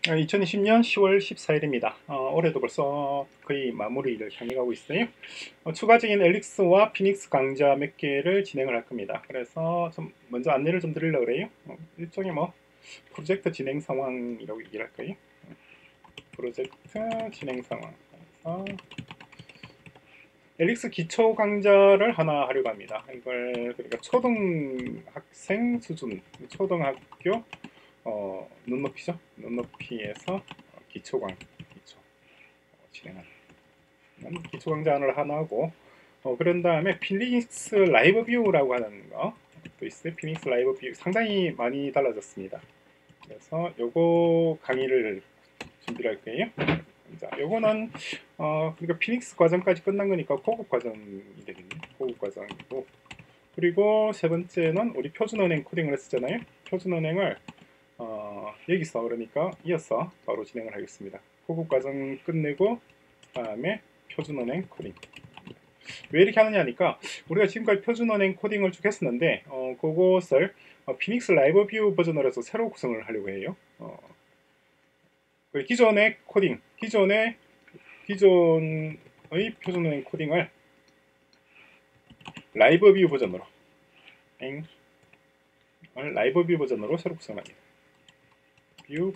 2020년 10월 14일입니다. 올해도 벌써 거의 마무리를 향해 가고 있어요. 추가적인 엘릭스와 피닉스 강좌 몇 개를 진행을 할 겁니다. 그래서 좀 먼저 안내를 좀 드리려고 그래요. 일종의 뭐 프로젝트 진행 상황이라고 얘기를 할까요? 프로젝트 진행 상황. 그래서 엘릭스 기초 강좌를 하나 하려고 합니다. 이걸 그러니까 초등학생 수준, 초등학교 눈높이죠. 눈높이에서 기초 진행하는 기초 강좌를 하나 하고 그런 다음에 피닉스 라이브 뷰라고 하는 거 또 있어요. 피닉스 라이브 뷰 상당히 많이 달라졌습니다. 그래서 요거 강의를 준비를 할 거예요. 자, 요거는 그러니까 피닉스 과정까지 끝난 거니까 고급 과정이 되겠네. 고급 과정이고 그리고 세 번째는 우리 표준은행 코딩을 했었잖아요. 표준은행을 여기서 그러니까 이어서 바로 진행을 하겠습니다. 고급 과정 끝내고 다음에 표준은행 코딩. 왜 이렇게 하느냐 하니까 우리가 지금까지 표준은행 코딩을 쭉 했었는데 그것을 피닉스 라이브 뷰 버전으로 해서 새로 구성을 하려고 해요. 기존의 코딩, 기존의 표준은행 코딩을 라이브 뷰 버전으로 새로 구성합니다. 뷰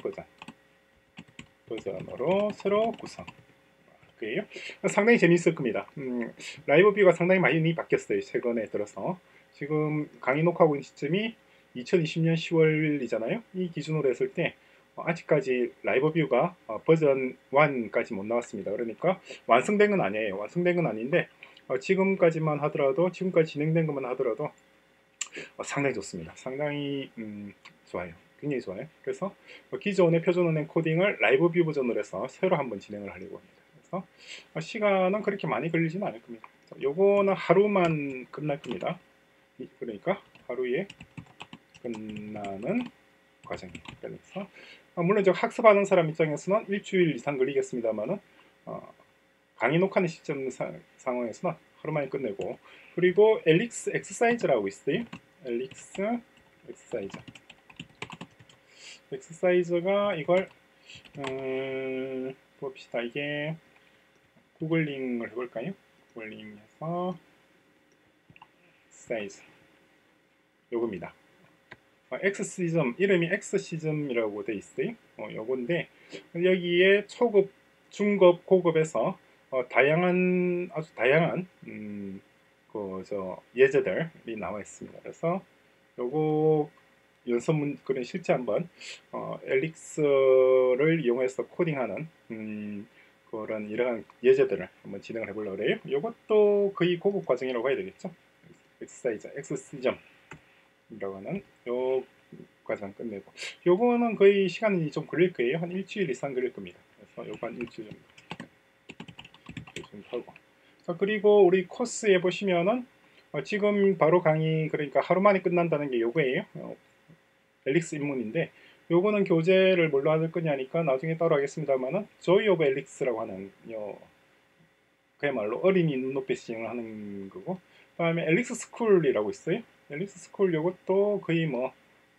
버전으로 새로 구성. 거예요. 상당히 재미있을 겁니다. 라이브 뷰가 상당히 많이 바뀌었어요. 최근에 들어서. 지금 강의 녹화하고 있는 시점이 2020년 10월이잖아요. 이 기준으로 했을 때 아직까지 라이브 뷰가 버전 1까지 못 나왔습니다. 그러니까 완성된 건 아니에요. 완성된 건 아닌데 지금까지만 하더라도 지금까지 진행된 것만 하더라도 상당히 좋습니다. 상당히 좋아요. 굉장히 좋아요. 그래서 기존의 표준은행 코딩을 라이브 뷰 버전으로 해서 새로 한번 진행을 하려고 합니다. 그래서 시간은 그렇게 많이 걸리지는 않을 겁니다. 요거는 하루만 끝날 겁니다. 그러니까 하루에 끝나는 과정이에요. 그래서 물론 저 학습하는 사람 입장에서는 일주일 이상 걸리겠습니다만은 강의 녹화하는 시점 상황에서는 하루 만에 끝내고 그리고 엘릭스 엑서사이즈라고 있어요. 엘릭스 엑서사이즈. 엑서사이즈가 이걸 봅시다. 이게 구글링을 해볼까요? 구글링에서 사이즈 요겁니다. 엑스시즘 이름이 엑스시즘이라고 돼 있어요. 요건데 여기에 초급, 중급, 고급에서 아주 다양한 예제들이 나와 있습니다. 그래서 요거 연습문 그런 실제 한번 엘릭스를 이용해서 코딩하는 그런 이러한 예제들을 한번 진행을 해보려고 해요. 이것도 거의 고급 과정이라고 해야 되겠죠. 엑서사이즈, 엑스시점이라고 하는 요 과정 끝내고 요거는 거의 시간이 좀 걸릴 거예요. 한 일주일 이상 걸릴 겁니다. 그래서 요거 한 일주일 정도 하고 자, 그리고 우리 코스에 보시면은 지금 바로 강의 그러니까 하루 만에 끝난다는 게 요거예요. 엘릭스 입문인데 요거는 교재를 뭘로 할 거냐니까 나중에 따로 하겠습니다만은 조이 오브 엘릭스라고 하는 그야말로 어린이 눈높이 진행을 하는 거고 그 다음에 엘릭스 스쿨이라고 있어요. 엘릭스 스쿨 요것도 거의 뭐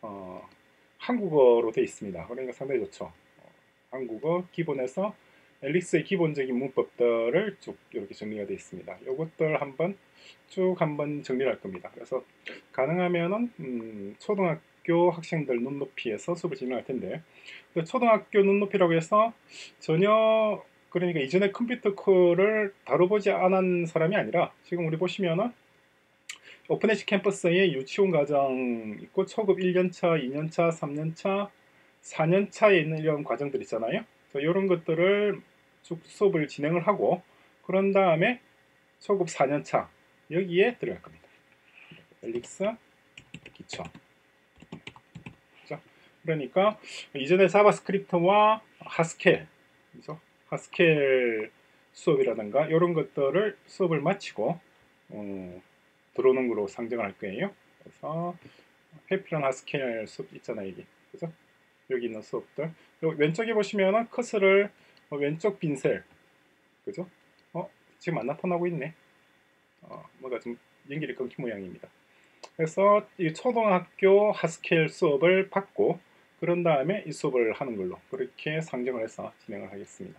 한국어로 되어 있습니다. 그러니까 상당히 좋죠. 한국어 기본에서 엘릭스의 기본적인 문법들을 쭉 이렇게 정리가 되어 있습니다. 요것들 한번 정리를 할 겁니다. 그래서 가능하면은 초등학교 학생들 눈높이에서 수업을 진행할 텐데 초등학교 눈높이라고 해서 전혀 그러니까 이전에 컴퓨터 코를 다뤄보지 않은 사람이 아니라 지금 우리 보시면은 오픈엣지 캠퍼스에 유치원 과정 있고 초급 1년차, 2년차, 3년차, 4년차에 있는 이런 과정들 있잖아요. 이런 것들을 쭉 수업을 진행을 하고 그런 다음에 초급 4년차 여기에 들어갈 겁니다. 엘릭스 기초. 그렇죠? 그러니까 이전에 자바스크립트와 하스켈, 그렇죠? 하스켈 수업이라든가 이런 것들을 수업을 마치고 들어오는 거로 상정을 할 거예요. 그래서 해피런 하스켈 수업 있잖아요, 여기. 그죠? 여기 있는 수업들. 왼쪽에 보시면은 커서를 왼쪽 빈셀, 그죠? 지금 안 나타나고 있네. 뭐가 좀 연결이 끊긴 모양입니다. 그래서 이 초등학교 하스켈 수업을 받고 그런 다음에 이 수업을 하는 걸로 그렇게 상정을 해서 진행을 하겠습니다.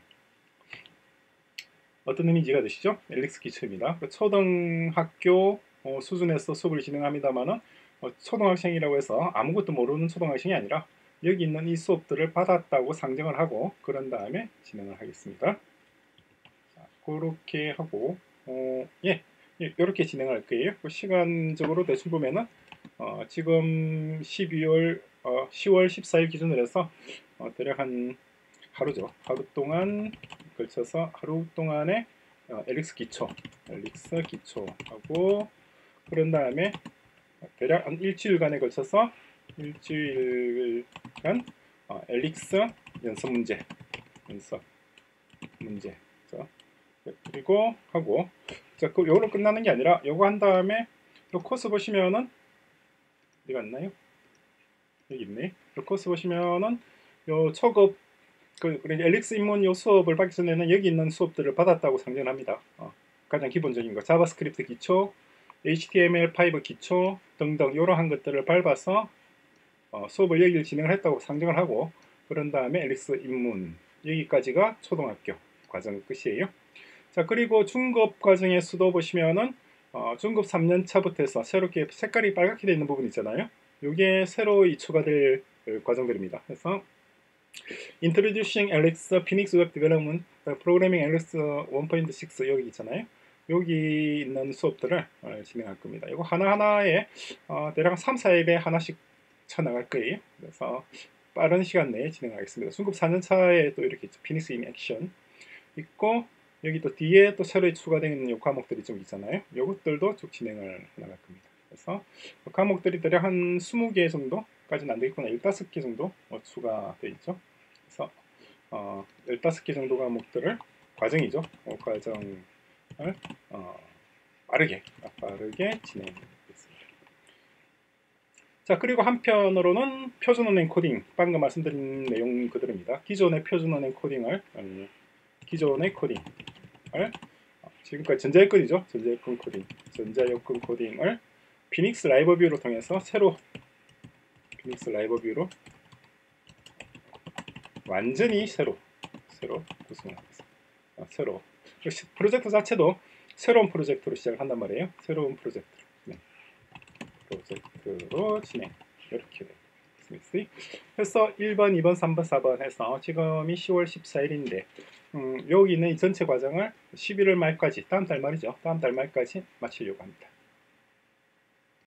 어떤 의미인지 이해가 되시죠? 엘릭스 기초입니다. 초등학교 수준에서 수업을 진행합니다만은 초등학생이라고 해서 아무것도 모르는 초등학생이 아니라 여기 있는 이 수업들을 받았다고 상정을 하고 그런 다음에 진행을 하겠습니다. 자, 그렇게 하고 이렇게 진행할 거예요. 시간적으로 대충 보면은 지금 10월 14일 기준으로 해서 대략 한 하루죠. 하루 동안 걸쳐서 하루 동안에 엘릭스 기초하고 그런 다음에 대략 한 일주일간에 걸쳐서 일주일간 엘릭스 연습 문제 그리고 하고 자, 요거로 끝나는 게 아니라 요거 한 다음에 요 코스 보시면은 어디 갔나요? 여기 있네. 요 코스 보시면은 요 초급 엘릭스 입문 요 수업을 받기 전에는 여기 있는 수업들을 받았다고 상정합니다. 가장 기본적인 거 자바스크립트 기초, HTML5 기초 등등 이러한 것들을 밟아서 수업을 여기를 진행을 했다고 상정을 하고 그런 다음에 엘릭스 입문 여기까지가 초등학교 과정 끝이에요. 자 그리고 중급 과정의 수도 보시면은 중급 3년차부터 해서 새롭게 색깔이 빨갛게 되어 있는 부분 있잖아요. 이게 새로 추가될 과정들입니다. 그래서 Introducing Alex Phoenix Web Development Programming Alex 1.6 여기 있잖아요. 여기 있는 수업들을 진행할 겁니다. 이거 하나하나에 대략 3, 4일에 하나씩 쳐나갈 거예요. 그래서 빠른 시간 내에 진행하겠습니다. 중급 4년차에 또 이렇게 피닉스 인 액션 있고 여기 또 뒤에 또 새로 추가되는 요 과목들이 좀 있잖아요. 요것들도 쭉 진행을 나갈 겁니다. 그래서 과목들이 대략 한 20개 정도까지는 안 되겠구나. 15개 정도 추가되어 있죠. 그래서 15개 정도 과목들을 과정이죠. 과정을 빠르게 진행하겠습니다. 자 그리고 한편으로는 표준언행 코딩 방금 말씀드린 내용 그대로입니다. 기존의 표준언행 코딩을 지금까지 전자여건이죠. 전자여건 코딩을 피닉스 라이브뷰로 통해서 새로 피닉스 라이브뷰로 완전히 새로 구성을 하겠습니다. 새로 프로젝트 자체도 새로운 프로젝트로 시작한단 말이에요. 새로운 프로젝트로 진행 이렇게 됩니다. 그래서 1번, 2번, 3번, 4번 해서 지금이 10월 14일인데 여기 있는 이 전체 과정을 11월 말까지 다음 달 말이죠. 다음 달 말까지 마치려고 합니다.